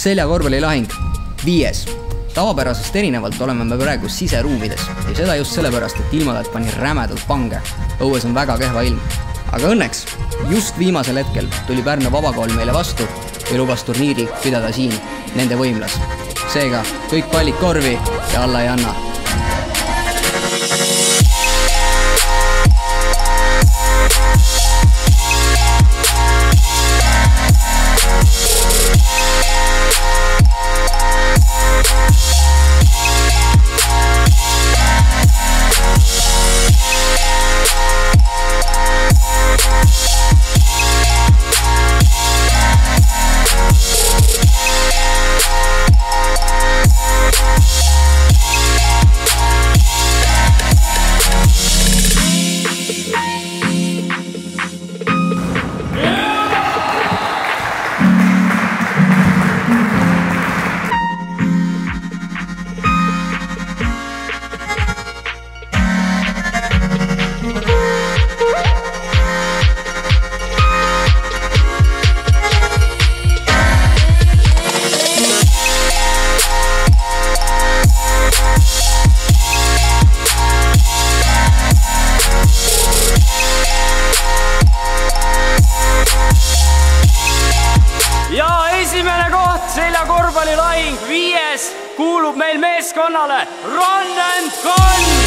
seljakorvpallilahing 5. Tavapärasest erinevalt oleme me praegu siseruumides ja seda just sellepärast, et ilmalaed pani rämedalt pange. Õues on väga kehva ilm. Aga õnneks, just viimasel hetkel tuli Pärnu vabakool meile vastu ja lubas turniiri pidada siin, nende võimlas. Seega, kõik pallid korvi ja alla ei anna. Esimene koht seljakorvpallilahing 5. kuulub meil meeskonnale Run and Gun!